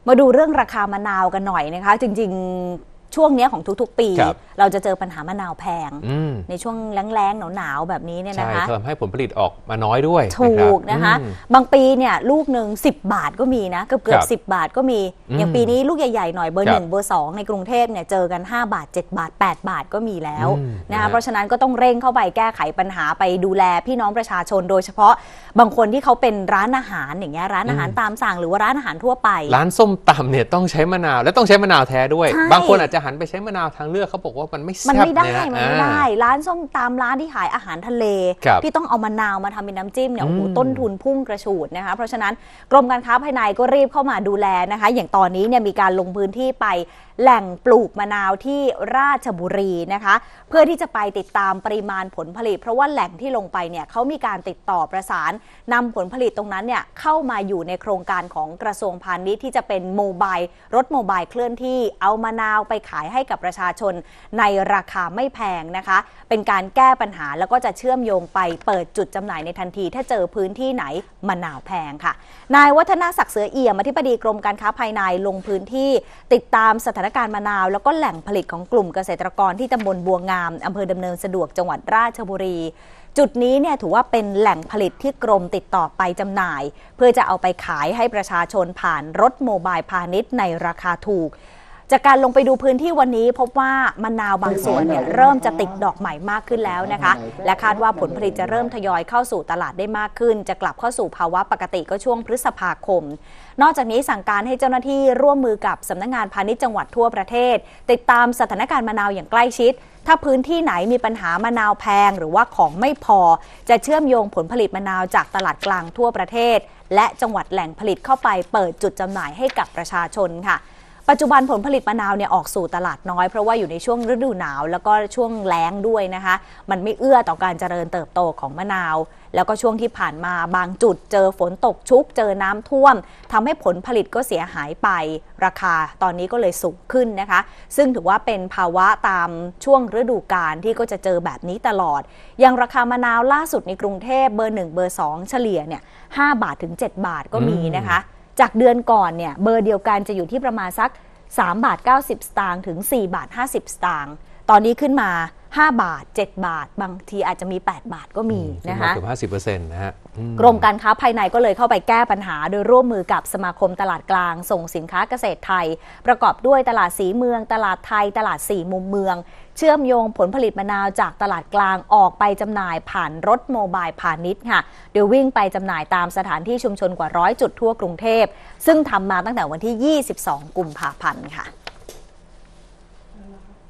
มาดูเรื่องราคามะนาวกันหน่อยนะคะจริงๆช่วงนี้ของทุกๆปีเราจะเจอปัญหามะนาวแพงในช่วงแล้งๆหนาวๆแบบนี้เนี่ยนะคะทำให้ผลผลิตออกมาน้อยด้วยถูกนะคะบางปีเนี่ยลูกหนึ่ง10 บาทก็มีนะเกือบ10 บาทก็มีอย่างปีนี้ลูกใหญ่ๆหน่อยเบอร์1เบอร์2ในกรุงเทพเนี่ยเจอกัน5 บาท7 บาท8 บาทก็มีแล้วนะคะเพราะฉะนั้นก็ต้องเร่งเข้าไปแก้ไขปัญหาไปดูแลพี่น้องประชาชนโดยเฉพาะบางคนที่เขาเป็นร้านอาหารอย่างเงี้ยร้านอาหารตามสั่งหรือว่าร้านอาหารทั่วไปร้านส้มตำเนี่ยต้องใช้มะนาวและต้องใช้มะนาวแท้ด้วยบางคนอาจจะหันไปใช้มะนาวทางเลือกเขาบอกว่ามันไม่แซ่บมันไม่ได้ร้านส้มตำร้านที่ขายอาหารทะเลที่ต้องเอามะนาวมาทำเป็นน้ำจิ้มเนี่ยโอ้โหต้นทุนพุ่งกระฉูดนะคะเพราะฉะนั้นกรมการค้าภายในก็รีบเข้ามาดูแลนะคะอย่างตอนนี้เนี่ยมีการลงพื้นที่ไปแหล่งปลูกมะนาวที่ราชบุรีนะคะเพื่อที่จะไปติดตามปริมาณผลผลิตเพราะว่าแหล่งที่ลงไปเนี่ยเขามีการติดต่อประสานนำผลผลิตตรงนั้นเนี่ยเข้ามาอยู่ในโครงการของกระทรวงพาณิชย์ที่จะเป็นโมบายรถโมบายเคลื่อนที่เอามะนาวไปขายให้กับประชาชนในราคาไม่แพงนะคะเป็นการแก้ปัญหาแล้วก็จะเชื่อมโยงไปเปิดจุดจำหน่ายในทันทีถ้าเจอพื้นที่ไหนมะนาวแพงค่ะนายวัฒนาศักดิ์เสือเอี่ยมอธิบดีกรมการค้าภายในลงพื้นที่ติดตามสถานการณ์มะนาวแล้วก็แหล่งผลิตของกลุ่มเกษตรกรที่ตำบลบัวงามอำเภอดำเนินสะดวกจังหวัดราชบุรีจุดนี้เนี่ยถือว่าเป็นแหล่งผลิตที่กรมติดต่อไปจำหน่ายเพื่อจะเอาไปขายให้ประชาชนผ่านรถโมบายพาณิชย์ในราคาถูกจากการลงไปดูพื้นที่วันนี้พบว่ามะนาวบางส่วนเนี่ยเริ่มจะติดดอกใหม่มากขึ้นแล้วนะคะและคาดว่าผลผลิตจะเริ่มทยอยเข้าสู่ตลาดได้มากขึ้นจะกลับเข้าสู่ภาวะปกติก็ช่วงพฤษภาคมนอกจากนี้สั่งการให้เจ้าหน้าที่ร่วมมือกับสำนักงานพาณิชย์จังหวัดทั่วประเทศติดตามสถานการณ์มะนาวอย่างใกล้ชิดถ้าพื้นที่ไหนมีปัญหามะนาวแพงหรือว่าของไม่พอจะเชื่อมโยงผลผลิตมะนาวจากตลาดกลางทั่วประเทศและจังหวัดแหล่งผลิตเข้าไปเปิดจุดจำหน่ายให้กับประชาชนค่ะปัจจุบันผลผลิตมะนาวเนี่ยออกสู่ตลาดน้อยเพราะว่าอยู่ในช่วงฤดูหนาวแล้วก็ช่วงแล้งด้วยนะคะมันไม่เอื้อต่อการเจริญเติบโตของมะนาวแล้วก็ช่วงที่ผ่านมาบางจุดเจอฝนตกชุกเจอน้ำท่วมทำให้ผลผลิตก็เสียหายไปราคาตอนนี้ก็เลยสูงขึ้นนะคะซึ่งถือว่าเป็นภาวะตามช่วงฤดูกาลที่ก็จะเจอแบบนี้ตลอดอย่างราคามะนาวล่าสุดในกรุงเทพเบอร์1เบอร์2เฉลี่ยเนี่ย5 บาทถึง7 บาทก็มีนะคะจากเดือนก่อนเนี่ยเบอร์เดียวกันจะอยู่ที่ประมาณสัก3 บาท 90 สตางค์ถึง4 บาท 50 สตางค์ตอนนี้ขึ้นมา5 บาท 7 บาทบางทีอาจจะมี8 บาทก็มีนะคะเกือบ 50% นะฮะกรมการค้าภายในก็เลยเข้าไปแก้ปัญหาโดยร่วมมือกับสมาคมตลาดกลางส่งสินค้าเกษตรไทยประกอบด้วยตลาดสีเมืองตลาดไทยตลาด4มุมเมืองเชื่อมโยงผลผลิตมะนาวจากตลาดกลางออกไปจำหน่ายผ่านรถโมบายพาณิชย์ค่ะโดยวิ่งไปจำหน่ายตามสถานที่ชุมชนกว่า100 จุดทั่วกรุงเทพซึ่งทำมาตั้งแต่วันที่22 กุมภาพันธ์ค่ะ